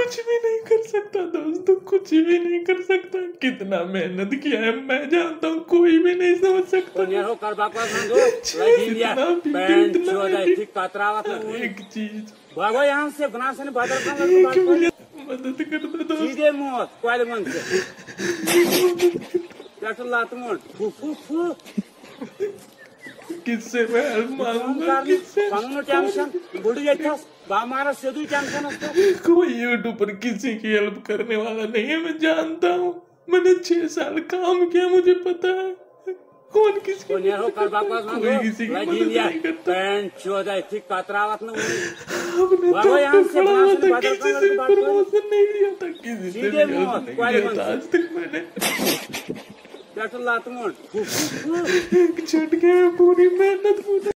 कुछ भी नहीं कर सकता दोस्तों, कुछ भी नहीं कर सकता। कितना मेहनत किया है मैं जानता हूँ, कोई भी नहीं समझ सकता। एक चीज मदद कर दो दोस्त। किससे मैं हेल्प मांगूंगा, किससे? कोई यूट्यूब पर किसी की हेल्प करने वाला नहीं है, मैं जानता हूँ। मैंने 6 साल काम किया, मुझे पता है कौन किसकी कोई किसी की मदद नहीं करता। आपने तो खड़ा हुआ था, किसी से प्रमोशन नहीं लिया था, किसी से भी हेल्प नहीं लिया था आज तक मैंने। एक झटके में पूरी मेहनत